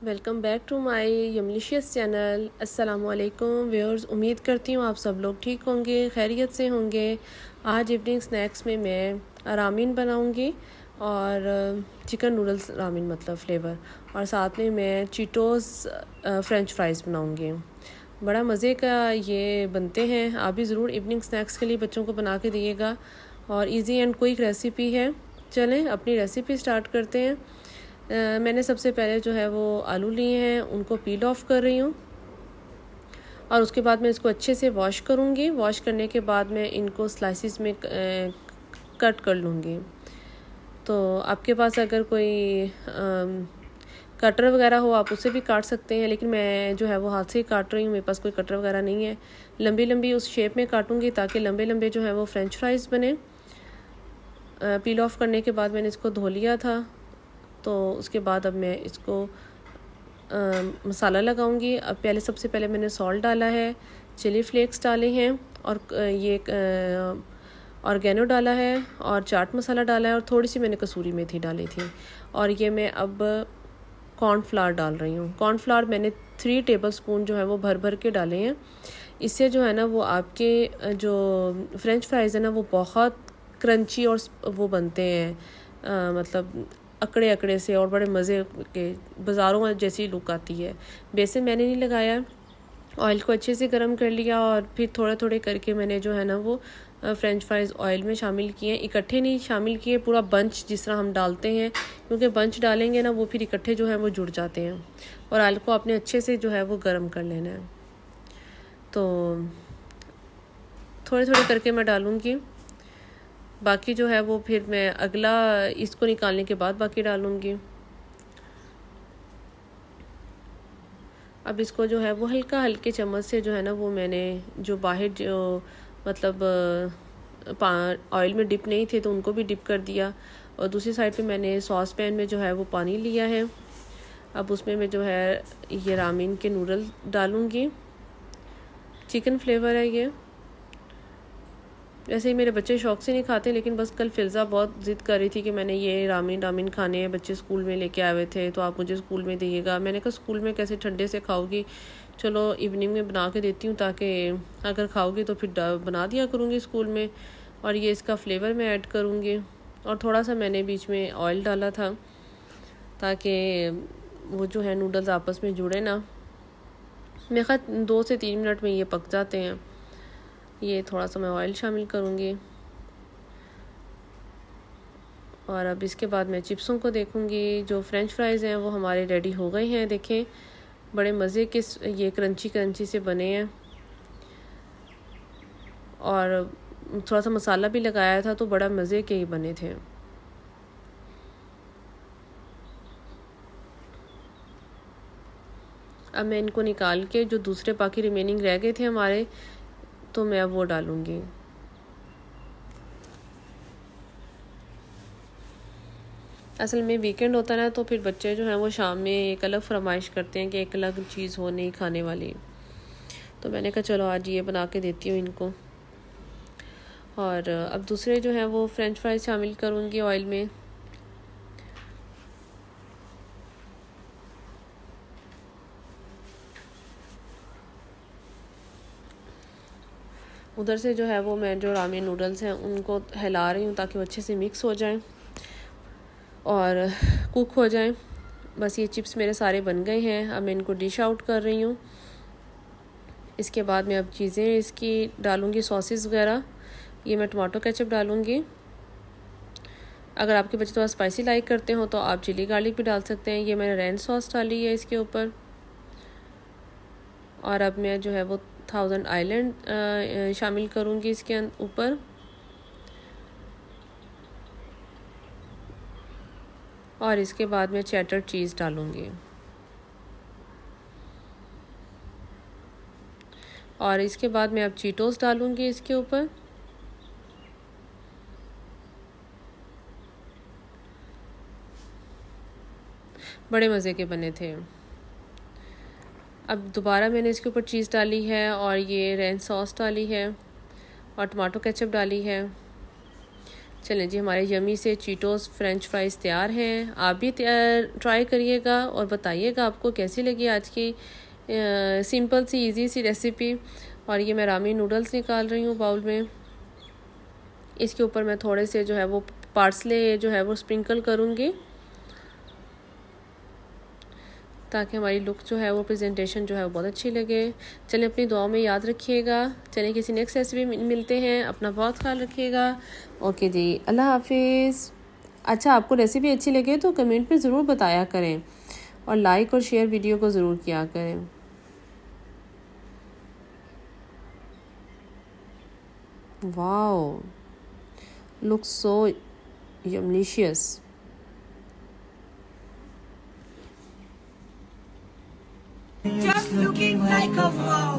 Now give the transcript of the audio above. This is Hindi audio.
Welcome back to my yumlicious channel. अस्सलामुअलैकुम व्यूअर्स, उम्मीद करती हूँ आप सब लोग ठीक होंगे, खैरियत से होंगे। आज इवनिंग स्नैक्स में मैं रामीन बनाऊँगी और चिकन नूडल्स रामीन मतलब फ्लेवर, और साथ में मैं चीटोस फ्रेंच फ्राइज़ बनाऊँगी। बड़ा मज़े का ये बनते हैं। आप भी ज़रूर इवनिंग स्नैक्स के लिए बच्चों को बना के दिएगा, और इजी एंड क्विक रेसिपी है। चलें अपनी रेसिपी स्टार्ट करते हैं। मैंने सबसे पहले जो है वो आलू लिए हैं, उनको पील ऑफ कर रही हूँ, और उसके बाद मैं इसको अच्छे से वॉश करूँगी। वॉश करने के बाद मैं इनको स्लाइसिस में कट कर लूँगी। तो आपके पास अगर कोई कटर वगैरह हो आप उससे भी काट सकते हैं, लेकिन मैं जो है वो हाथ से ही काट रही हूँ, मेरे पास कोई कटर वगैरह नहीं है। लंबी लंबी उस शेप में काटूँगी ताकि लंबे लंबे जो है वो फ्रेंच फ्राइज़ बने। पील ऑफ करने के बाद मैंने इसको धो लिया था, तो उसके बाद अब मैं इसको मसाला लगाऊंगी। अब सबसे पहले मैंने सॉल्ट डाला है, चिली फ्लेक्स डाले हैं, और ये ऑर्गेनो डाला है, और चाट मसाला डाला है, और थोड़ी सी मैंने कसूरी मेथी डाली थी। और ये मैं अब कॉर्नफ्लावर डाल रही हूँ। कॉर्नफ्लावर मैंने 3 टेबलस्पून जो है वो भर भर के डाले हैं। इससे जो है ना वो आपके जो फ्रेंच फ्राइज़ है ना वो बहुत क्रंची और वो बनते हैं, मतलब अकड़े अकड़े से, और बड़े मज़े के, बाज़ारों जैसी लुक आती है। बेसन मैंने नहीं लगाया, ऑयल को अच्छे से गर्म कर लिया, और फिर थोड़े थोड़े करके मैंने जो है ना वो फ्रेंच फ्राइज़ ऑयल में शामिल किए। इकट्ठे नहीं शामिल किए, पूरा बंच जिस तरह हम डालते हैं, क्योंकि बंच डालेंगे ना वो फिर इकट्ठे जो है वो जुड़ जाते हैं। और ऑयल को आपने अच्छे से जो है वो गर्म कर लेना है। तो थोड़े थोड़े करके मैं डालूँगी, बाकी जो है वो फिर मैं अगला इसको निकालने के बाद बाकी डालूँगी। अब इसको जो है वो हल्के चम्मच से जो है ना वो मैंने जो बाहर जो मतलब ऑयल में डिप नहीं थे तो उनको भी डिप कर दिया। और दूसरी साइड पे मैंने सॉस पैन में जो है वो पानी लिया है। अब उसमें मैं जो है ये रामीन के नूडल डालूँगी। चिकन फ्लेवर है ये। वैसे ही मेरे बच्चे शौक से नहीं खाते, लेकिन बस कल फ़िज़ा बहुत ज़िद कर रही थी कि मैंने ये रामीन खाने हैं, बच्चे स्कूल में लेके आए हुए थे, तो आप मुझे स्कूल में दिएगा। मैंने कहा स्कूल में कैसे ठंडे से खाओगी, चलो इवनिंग में बना के देती हूँ, ताकि अगर खाओगी तो फिर बना दिया करूँगी स्कूल में। और ये इसका फ्लेवर मैं ऐड करूँगी, और थोड़ा सा मैंने बीच में ऑयल डाला था ताकि वो जो है नूडल्स आपस में जुड़े ना। मेरे ख्याल 2 से 3 मिनट में ये पक जाते हैं। ये थोड़ा सा मैं ऑयल शामिल करूँगी, और अब इसके बाद मैं चिप्सों को देखूँगी। जो फ्रेंच फ्राइज़ हैं वो हमारे रेडी हो गए हैं। देखें बड़े मज़े के ये क्रंची से बने हैं, और थोड़ा सा मसाला भी लगाया था तो बड़ा मज़े के ही बने थे। अब मैं इनको निकाल के जो दूसरे बाकी रिमेनिंग रह गए थे हमारे, तो मैं वो डालूँगी। असल में वीकेंड होता है ना, तो फिर बच्चे जो हैं वो शाम में एक अलग फरमाइश करते हैं कि एक अलग चीज़ हो नहीं खाने वाली। तो मैंने कहा चलो आज ये बना के देती हूँ इनको। और अब दूसरे जो हैं वो फ्रेंच फ्राइज शामिल करूँगी ऑयल में। उधर से जो है वो मैं जो रामेन नूडल्स हैं उनको हिला रही हूँ ताकि वो अच्छे से मिक्स हो जाएं और कुक हो जाएं। बस ये चिप्स मेरे सारे बन गए हैं। अब मैं इनको डिश आउट कर रही हूँ। इसके बाद मैं अब चीज़ें इसकी डालूँगी, सॉसेस वगैरह। ये मैं टमाटो केचप डालूँगी। अगर आपके बच्चे थोड़ा स्पाइसी लाइक करते हो तो आप चिली गार्लिक भी डाल सकते हैं। ये मैंने रेन सॉस डाली है इसके ऊपर। और अब मैं जो है वो 1000 आइलैंड शामिल करूँगी इसके ऊपर। और इसके बाद मैं चेडर चीज़ डालूँगी। और इसके बाद मैं अब चीटोस डालूँगी इसके ऊपर। बड़े मज़े के बने थे। अब दोबारा मैंने इसके ऊपर चीज़ डाली है, और ये रेन सॉस डाली है, और टमाटो केचप डाली है। चलें जी, हमारे यमी से चीटोस फ्रेंच फ्राइज़ तैयार हैं। आप भी ट्राई करिएगा और बताइएगा आपको कैसी लगी आज की सिंपल सी इजी सी रेसिपी। और ये मैं रामी नूडल्स निकाल रही हूँ बाउल में। इसके ऊपर मैं थोड़े से जो है वो पार्सले जो है वो स्प्रिंकल करूँगी ताकि हमारी लुक जो है वो प्रेजेंटेशन जो है वो बहुत अच्छी लगे। चलें, अपनी दुआओं में याद रखिएगा। चलें, किसी नेक्स्ट रेसिपी में मिलते हैं। अपना बहुत ख्याल रखिएगा। ओके जी, अल्लाह हाफिज़। अच्छा, आपको रेसिपी अच्छी लगे तो कमेंट में ज़रूर बताया करें और लाइक और शेयर वीडियो को ज़रूर किया करें। Wow, looks so yumlicious. Just looking like a wow.